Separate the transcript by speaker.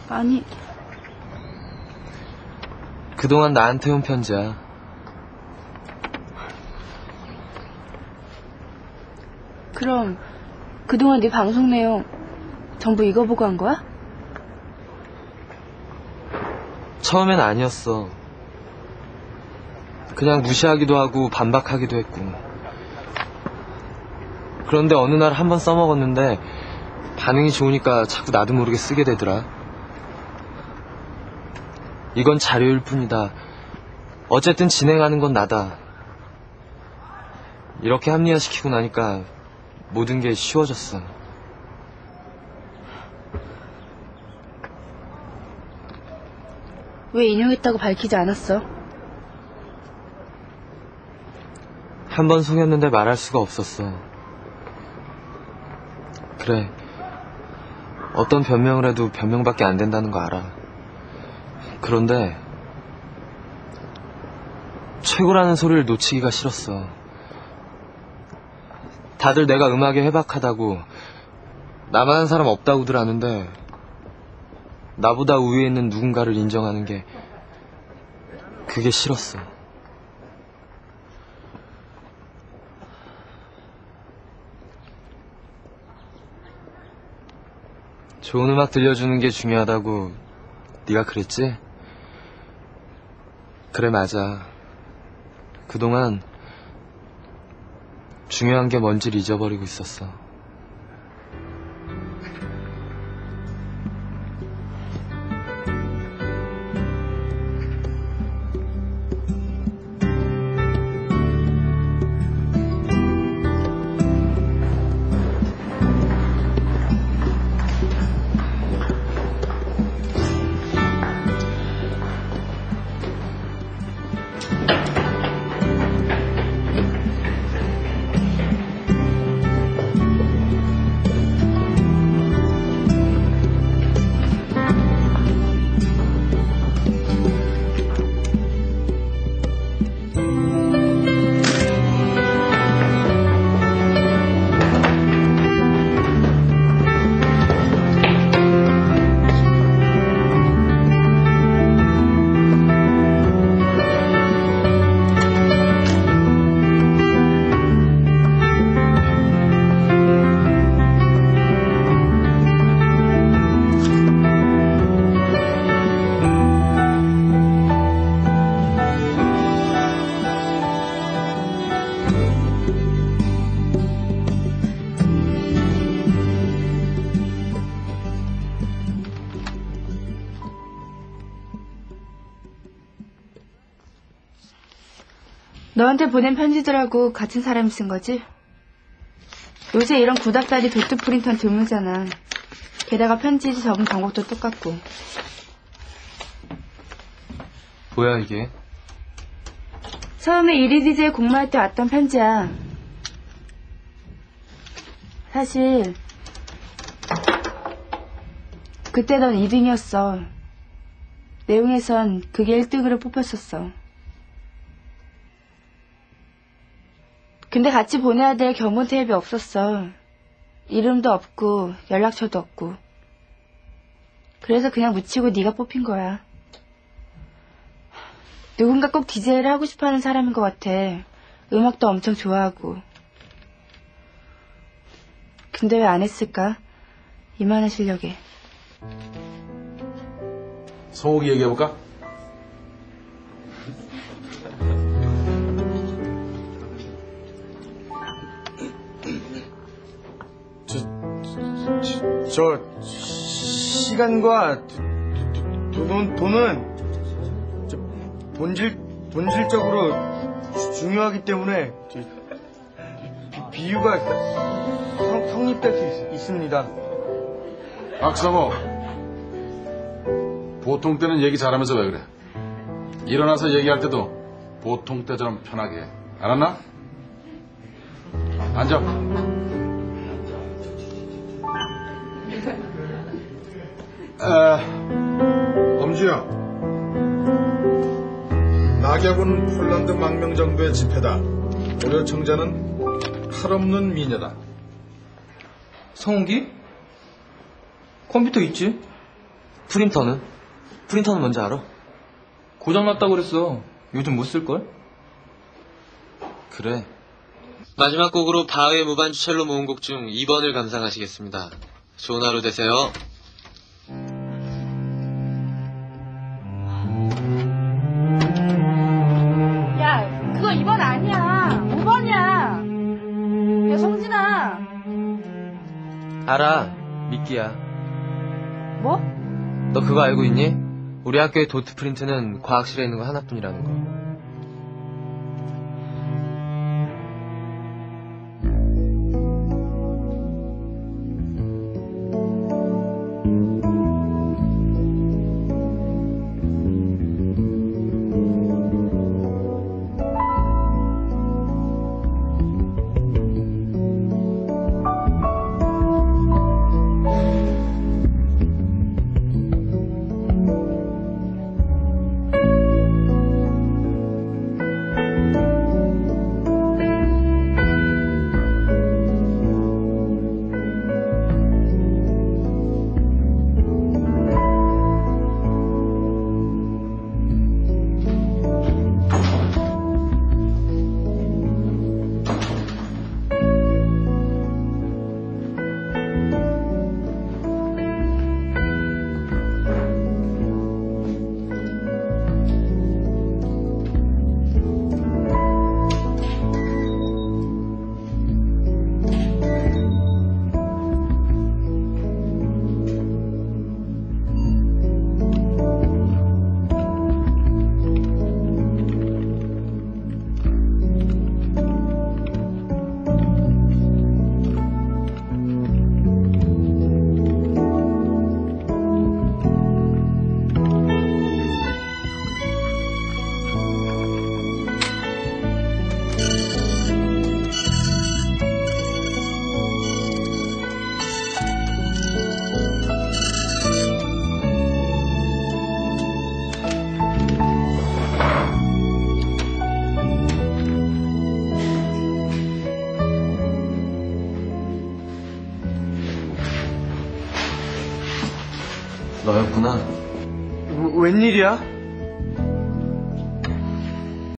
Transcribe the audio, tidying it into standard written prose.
Speaker 1: 아니.
Speaker 2: 그동안 나한테 온 편지야.
Speaker 1: 그럼 그동안 네 방송 내용 전부 이거 보고 한 거야?
Speaker 2: 처음엔 아니었어. 그냥 무시하기도 하고 반박하기도 했고. 그런데 어느 날 한 번 써먹었는데 반응이 좋으니까 자꾸 나도 모르게 쓰게 되더라. 이건 자료일 뿐이다. 어쨌든 진행하는 건 나다. 이렇게 합리화시키고 나니까 모든 게 쉬워졌어.
Speaker 1: 왜 인용했다고 밝히지 않았어?
Speaker 2: 한 번 속였는데 말할 수가 없었어. 그래. 어떤 변명을 해도 변명밖에 안 된다는 거 알아. 그런데 최고라는 소리를 놓치기가 싫었어. 다들 내가 음악에 해박하다고, 나만 한 사람 없다고들 하는데 나보다 우위에 있는 누군가를 인정하는 게 그게 싫었어. 좋은 음악 들려주는 게 중요하다고 네가 그랬지? 그래, 맞아. 그동안 중요한 게 뭔지를 잊어버리고 있었어.
Speaker 1: 너한테 보낸 편지들하고 같은 사람이 쓴 거지? 요새 이런 구닥다리 도트 프린터는 드물잖아. 게다가 편지 적은 방법도 똑같고.
Speaker 2: 뭐야 이게?
Speaker 1: 처음에 이리 DJ 공모할 때 왔던 편지야. 사실 그때 넌 2등이었어. 내용에선 그게 1등으로 뽑혔었어. 근데 같이 보내야 될 견본 테이프가 없었어. 이름도 없고 연락처도 없고. 그래서 그냥 묻히고 네가 뽑힌 거야. 누군가 꼭 DJ를 하고 싶어하는 사람인 것 같아. 음악도 엄청 좋아하고. 근데 왜 안 했을까? 이만한 실력에.
Speaker 3: 성욱이 얘기해볼까?
Speaker 4: 저 시간과 돈은 본질적으로 중요하기 때문에 비유가 성립될 수 있습니다.
Speaker 3: 박성호, 보통 때는 얘기 잘하면서 왜 그래? 일어나서 얘기할 때도 보통 때처럼 편하게 해. 알았나? 앉아.
Speaker 5: 엄주야, 낙엽은 폴란드 망명정부의 집회다. 고려 청자는 팔없는 미녀다.
Speaker 6: 성욱이? 컴퓨터 있지?
Speaker 2: 프린터는? 프린터는 뭔지 알아?
Speaker 6: 고장났다고 그랬어. 요즘 못 쓸걸?
Speaker 2: 그래. 마지막 곡으로 바흐의 무반주 첼로 모음곡 중 2번을 감상하시겠습니다. 좋은 하루 되세요.
Speaker 1: 야, 그거 2번 아니야. 5번이야. 야, 성진아.
Speaker 2: 알아. 미끼야.
Speaker 1: 뭐?
Speaker 2: 너 그거 알고 있니? 우리 학교의 도트 프린트는 과학실에 있는 거 하나뿐이라는 거. 너였구나.
Speaker 4: 웬일이야?